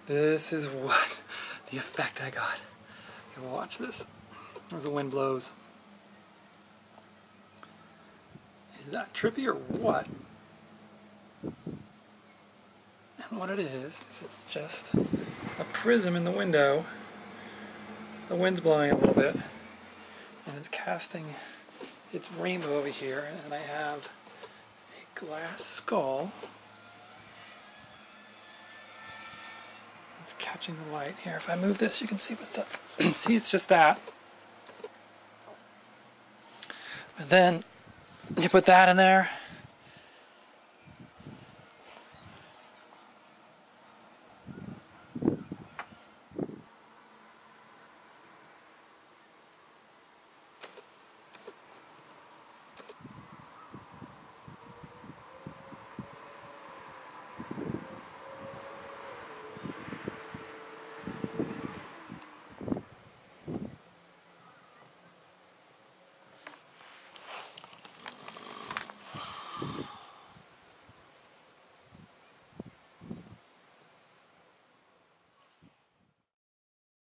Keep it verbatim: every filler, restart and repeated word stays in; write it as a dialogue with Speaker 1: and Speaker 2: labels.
Speaker 1: This is what the effect I got. Okay, watch this as the wind blows. Is that trippy or what? And what it is, is it's just a prism in the window. The wind's blowing a little bit, and it's casting its rainbow over here, and I have a glass skull. It's catching the light here. If I move this, you can see what the see. It's just that. And then you put that in there,